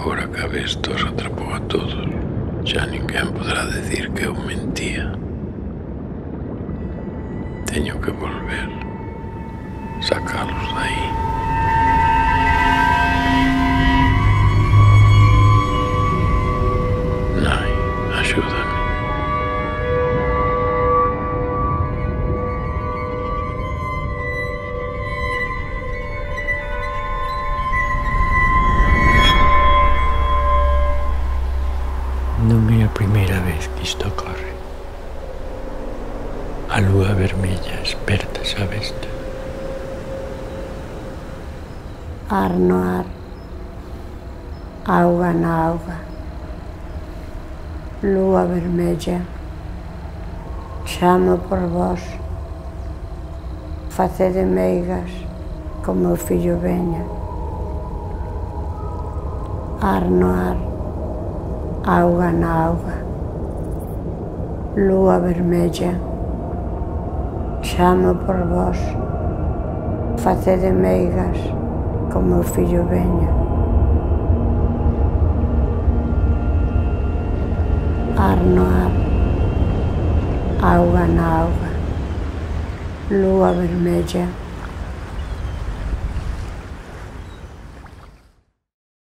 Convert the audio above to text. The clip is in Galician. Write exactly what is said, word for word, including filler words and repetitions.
Agora que a Bestos atrapou a todos, xa ninguén podrá decir que eu mentía. Teño que volver, sacalos dai. Nai, axúdame. Non é a primeira vez que isto ocorre. A lúa vermella esperta esa besta. Ar no ar, auga na auga, lúa vermella, chamo por vós, facede meigas como o fillo veña. Ar no ar, auga na auga, lúa vermella, chamo por vós, facede meigas como o fillo veña. Ar no ar, auga na auga, lúa vermella,